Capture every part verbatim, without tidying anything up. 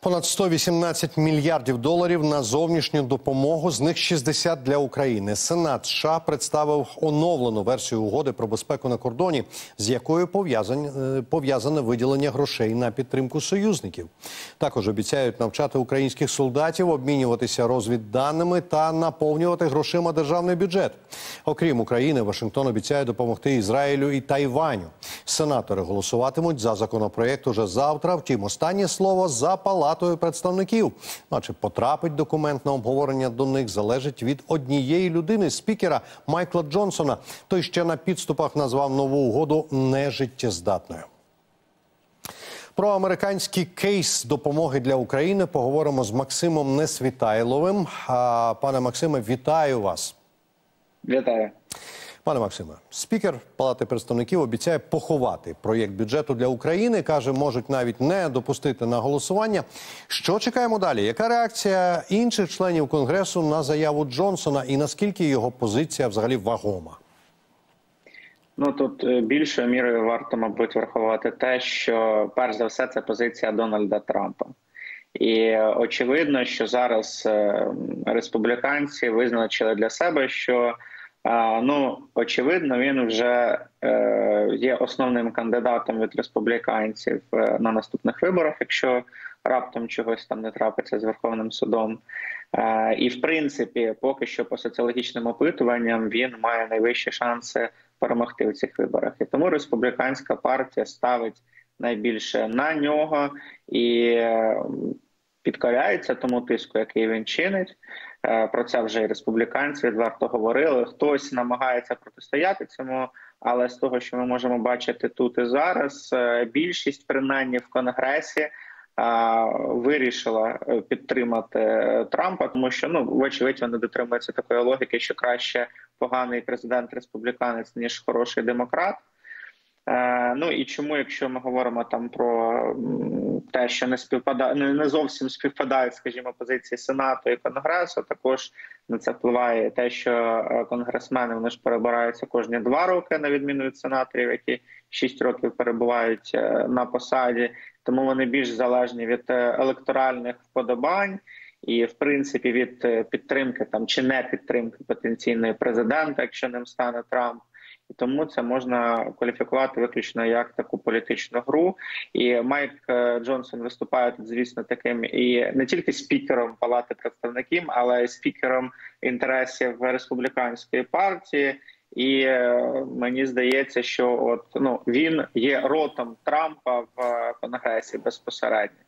Понад сто вісімнадцять мільярдів доларів на зовнішню допомогу, з них шістдесят для України. Сенат США представив оновлену версію угоди про безпеку на кордоні, з якою пов'язане пов'язане виділення грошей на підтримку союзників. Також обіцяють навчати українських солдатів, обмінюватися розвідданими та наповнювати грошима державний бюджет. Окрім України, Вашингтон обіцяє допомогти Ізраїлю і Тайваню. Сенатори голосуватимуть за законопроєкт уже завтра, втім останнє слово за Палатою представників. А чи потрапить документ на обговорення до них, залежить від однієї людини – спікера Майкла Джонсона. Той ще на підступах назвав нову угоду нежиттєздатною. Про американський кейс допомоги для України поговоримо з Максимом Несвітайловим. Пане Максиме, вітаю вас. Вітаю. Пане Максиме, спікер Палати представників обіцяє поховати проєкт бюджету для України. Каже, можуть навіть не допустити на голосування. Що чекаємо далі? Яка реакція інших членів Конгресу на заяву Джонсона і наскільки його позиція взагалі вагома? Ну, тут більшою мірою варто, мабуть, врахувати те, що, перш за все, це позиція Дональда Трампа. І очевидно, що зараз республіканці визначили для себе, що ну, очевидно, він вже е, є основним кандидатом від республіканців на наступних виборах, якщо раптом чогось там не трапиться з Верховним судом. Е, і, в принципі, поки що по соціологічним опитуванням він має найвищі шанси перемогти в цих виборах. І тому республіканська партія ставить найбільше на нього і е, підкоряється тому тиску, який він чинить. Про це вже і республіканці відверто говорили. Хтось намагається протистояти цьому, але з того, що ми можемо бачити тут і зараз, більшість, принаймні в Конгресі, вирішила підтримати Трампа, тому що, ну, вочевидь, вони дотримуються такої логіки, що краще поганий президент-республіканець, ніж хороший демократ. Ну і чому, якщо ми говоримо там про те, що не співпадає, не зовсім співпадають, скажімо, позиції Сенату і Конгресу, також на це впливає те, що конгресмени, вони ж перебираються кожні два роки, на відміну від сенаторів, які шість років перебувають на посаді, тому вони більш залежні від електоральних вподобань і, в принципі, від підтримки там чи не підтримки потенційної президента, якщо ним стане Трамп. І тому це можна кваліфікувати виключно як таку політичну гру. І Майк Джонсон виступає тут, звісно, таким і не тільки спікером Палати представників, але й спікером інтересів республіканської партії. І мені здається, що от ну він є ротом Трампа в Конгресі безпосередньо.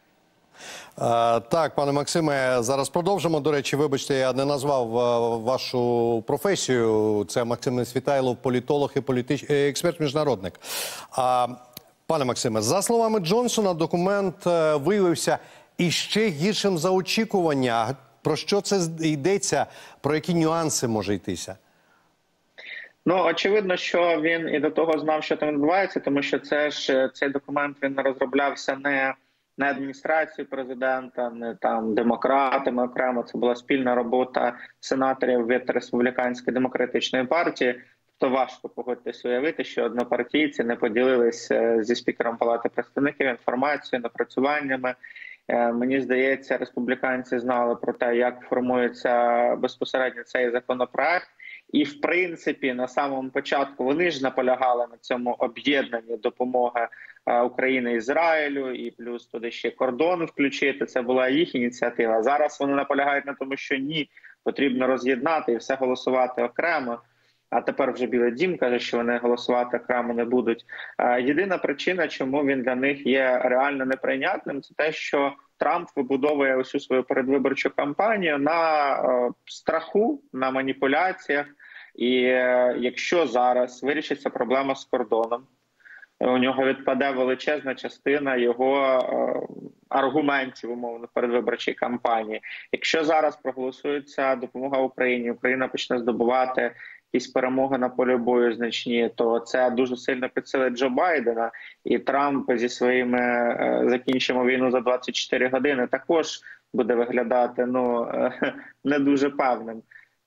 Так, пане Максиме, зараз продовжимо. До речі, вибачте, я не назвав вашу професію. Це Максим Несвітайлов, політолог і політич... експерт-міжнародник. Пане Максиме, за словами Джонсона, документ виявився іще гіршим за очікування. Про що це йдеться? Про які нюанси може йтися? Ну, очевидно, що він і до того знав, що там відбувається, тому що це ж цей документ, він розроблявся не не адміністрацію президента, не там демократами окремо. Це була спільна робота сенаторів від республіканської демократичної партії. Тобто важко, погодьтесь, уявити, що однопартійці не поділилися зі спікером Палати представників інформацією, напрацюваннями. Мені здається, республіканці знали про те, як формується безпосередньо цей законопроект. І, в принципі, на самому початку вони ж наполягали на цьому об'єднанні допомоги України Ізраїлю, і плюс туди ще кордон включити. Це була їх ініціатива. Зараз вони наполягають на тому, що ні, потрібно роз'єднати і все голосувати окремо. А тепер вже Білий дім каже, що вони голосувати окремо не будуть. Єдина причина, чому він для них є реально неприйнятним, це те, що Трамп вибудовує усю свою передвиборчу кампанію на страху, на маніпуляціях. І якщо зараз вирішиться проблема з кордоном, у нього відпаде величезна частина його аргументів, умовно, передвиборчої кампанії. Якщо зараз проголосується допомога Україні, Україна почне здобувати якісь перемоги на полі бою значні, то це дуже сильно підсилить Джо Байдена. І Трамп зі своїми «закінчимо війну за двадцять чотири години» також буде виглядати ну не дуже певним.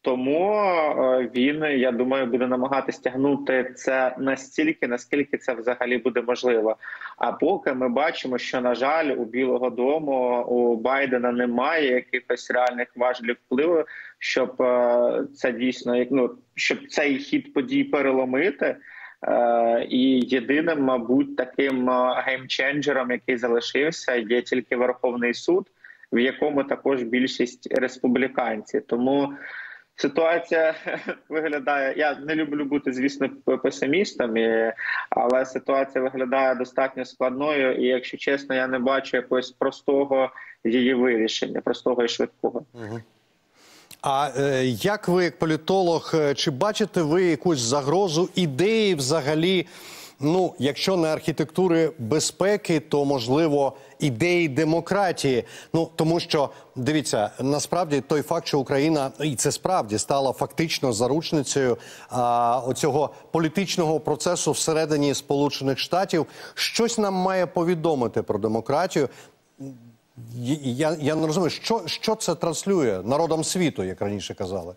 Тому він, я думаю, буде намагатися тягнути це настільки, наскільки це взагалі буде можливо. А поки ми бачимо, що, на жаль, у Білого дому, у Байдена немає якихось реальних важелів впливу, щоб це дійсно, ну, щоб цей хід подій переломити. І єдиним, мабуть, таким геймченджером, який залишився, є тільки Верховний суд, в якому також більшість республіканців. Тому ситуація виглядає, я не люблю бути, звісно, песимістом, але ситуація виглядає достатньо складною, і, якщо чесно, я не бачу якогось простого її вирішення, простого і швидкого. Угу. А е, як ви, як політолог, чи бачите ви якусь загрозу ідеї взагалі, ну, якщо не архітектури безпеки, то, можливо, ідеї демократії? Ну, тому що, дивіться, насправді той факт, що Україна, і це справді, стала фактично заручницею а, оцього політичного процесу всередині Сполучених Штатів, щось нам має повідомити про демократію. Я, я не розумію, що, що це транслює народам світу, як раніше казали?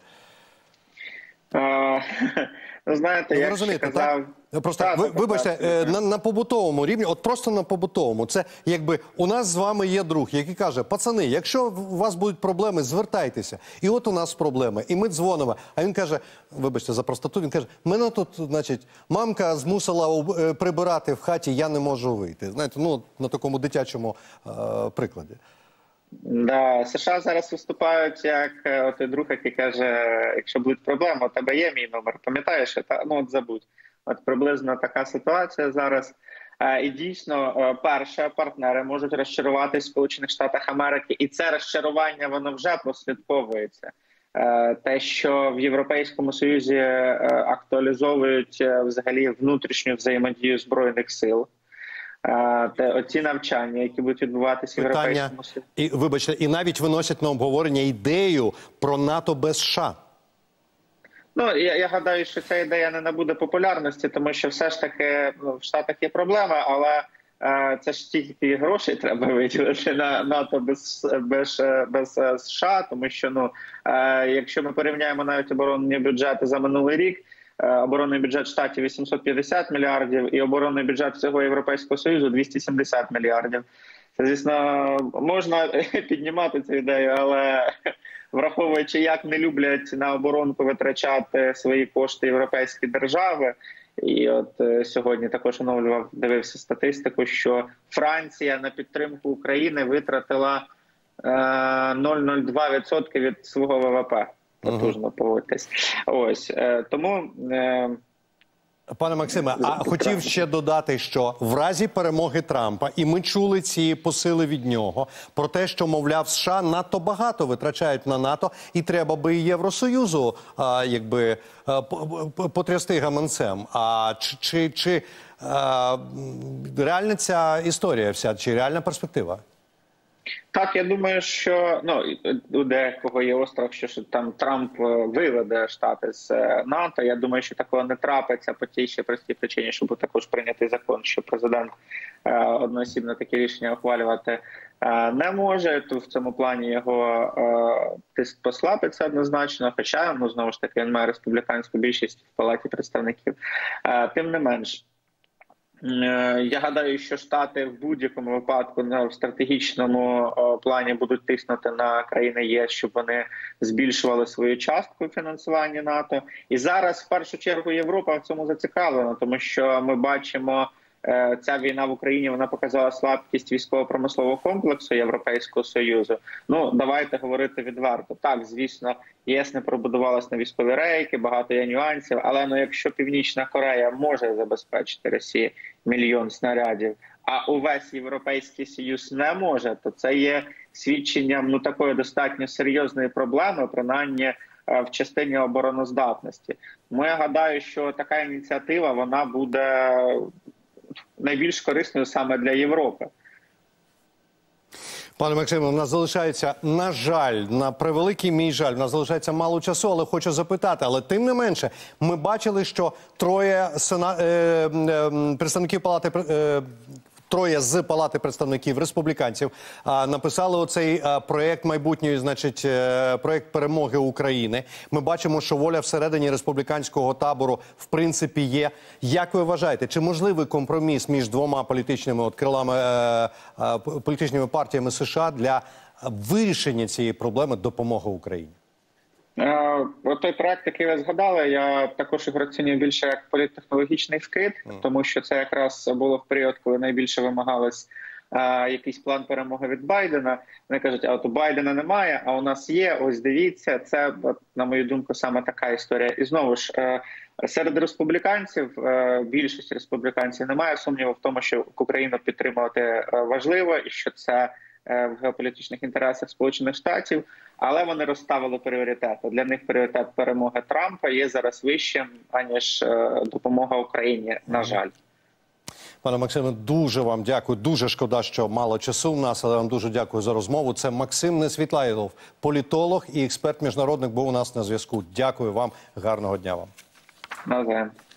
А, ну, знаєте, ви як розумієте, казав... так? Просто, так, ви, так, вибачте, так, на, на побутовому рівні, от просто на побутовому, це якби у нас з вами є друг, який каже: пацани, якщо у вас будуть проблеми, звертайтеся. І от у нас проблеми, і ми дзвонимо. А він каже, вибачте за простоту, він каже: мене тут, значить, мамка змусила прибирати в хаті, я не можу вийти. Знаєте, ну, на такому дитячому е, прикладі. Да, США зараз виступають як той друг, який каже: якщо будуть проблеми, у тебе є мій номер, пам'ятаєш? Та, ну от забудь. От приблизно така ситуація зараз. І дійсно, перше, партнери можуть розчаруватись в Сполучених Штатах Америки, і це розчарування, воно вже прослідковується. Те, що в Європейському Союзі актуалізовують взагалі внутрішню взаємодію Збройних сил. Те, оці навчання, які будуть відбуватися в Європейському Союзі. І, вибачте, і навіть виносять на обговорення ідею про НАТО без США. Ну, я, я гадаю, що ця ідея не набуде популярності, тому що все ж таки, ну, в Штатах є проблеми, але е, це ж стільки грошей треба виділити на НАТО без, без, без США, тому що, ну, е, якщо ми порівняємо навіть оборонні бюджети за минулий рік, е, оборонний бюджет Штатів вісімсот п'ятдесят мільярдів і оборонний бюджет всього Європейського Союзу двісті сімдесят мільярдів. Це, звісно, можна піднімати цю ідею, але враховуючи, як не люблять на оборонку витрачати свої кошти європейські держави, і от е, сьогодні також оновлював, дивився статистику, що Франція на підтримку України витратила е, нуль цілих нуль два відсотки від свого ВВП. Потужно поводитись. Ось, е, тому... Е, Пане Максиме, а хотів ще додати, що в разі перемоги Трампа, і ми чули ці посили від нього, про те, що, мовляв, США надто багато витрачають на НАТО, і треба би і Євросоюзу а, якби, а, потрясти гаманцем. А чи, чи, чи а, реальна ця історія вся, чи реальна перспектива? Так, я думаю, що, ну, у декого є острах, що, що там Трамп виведе Штати з НАТО. Я думаю, що такого не трапиться по тій ще простій причині, що був також прийнятий закон, що президент е, одноосібно такі рішення ухвалювати е, не може. То в цьому плані його е, тиск послабиться однозначно, хоча, ну, знову ж таки, він має республіканську більшість в Палаті представників. Е, тим не менш, я гадаю, що Штати в будь-якому випадку в стратегічному плані будуть тиснути на країни ЄС, щоб вони збільшували свою частку в фінансуванні НАТО. І зараз, в першу чергу, Європа в цьому зацікавлена, тому що ми бачимо, ця війна в Україні, вона показала слабкість військово-промислового комплексу Європейського Союзу. Ну, давайте говорити відверто. Так, звісно, ЄС не пробудувалась на військові рейки, багато є нюансів, але ну, якщо Північна Корея може забезпечити Росії мільйон снарядів, а увесь Європейський Союз не може, то це є свідченням, ну, такої достатньо серйозної проблеми, принаймні в частині обороноздатності. Тому я гадаю, що така ініціатива, вона буде найбільш корисною саме для Європи. Пане Максиме, у нас залишається, на жаль, на превеликий мій жаль, у нас залишається мало часу, але хочу запитати. Але тим не менше, ми бачили, що троє сена... е... Е... представників Палати е... троє з Палати представників республіканців написали оцей проєкт майбутньої, значить, проєкт перемоги України. Ми бачимо, що воля всередині республіканського табору в принципі є. Як ви вважаєте, чи можливий компроміс між двома політичними от крилами, політичними партіями США для вирішення цієї проблеми допомоги Україні? От той проект, який ви згадали, я також його оцінюю більше як політтехнологічний вкид, mm. тому що це якраз було в період, коли найбільше вимагалось а, якийсь план перемоги від Байдена. Вони кажуть, а от у Байдена немає, а у нас є, ось дивіться, це, на мою думку, саме така історія. І знову ж, е, серед республіканців, е, більшість республіканців немає сумніву в тому, що Україну підтримувати важливо і що це в геополітичних інтересах Сполучених Штатів, але вони розставили пріоритети. Для них пріоритет перемоги Трампа є зараз вищим, аніж допомога Україні, на жаль. Пане Максиме, дуже вам дякую. Дуже шкода, що мало часу в нас, але вам дуже дякую за розмову. Це Максим Несвітлайлов, політолог і експерт міжнародник, був у нас на зв'язку. Дякую вам. Гарного дня вам. Навзаєм.